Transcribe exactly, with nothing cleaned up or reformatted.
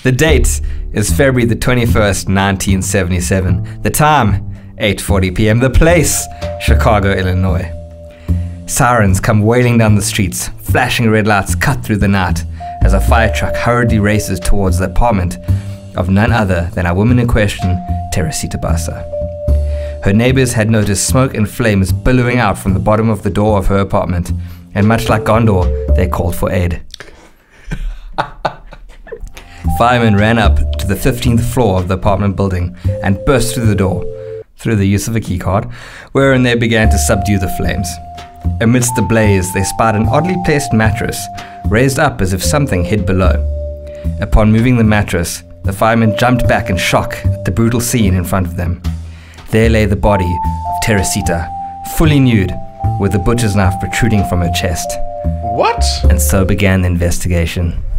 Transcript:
The date is February the twenty-first, nineteen seventy-seven. The time, eight forty p m. The place, Chicago, Illinois. Sirens come wailing down the streets, flashing red lights cut through the night as a fire truck hurriedly races towards the apartment of none other than our woman in question, Teresita Basa. Her neighbors had noticed smoke and flames billowing out from the bottom of the door of her apartment, and much like Gondor, they called for aid. Firemen ran up to the fifteenth floor of the apartment building and burst through the door, through the use of a keycard, wherein they began to subdue the flames. Amidst the blaze, they spied an oddly placed mattress, raised up as if something hid below. Upon moving the mattress, the firemen jumped back in shock at the brutal scene in front of them. There lay the body of Teresita, fully nude, with a butcher's knife protruding from her chest. What? And so began the investigation.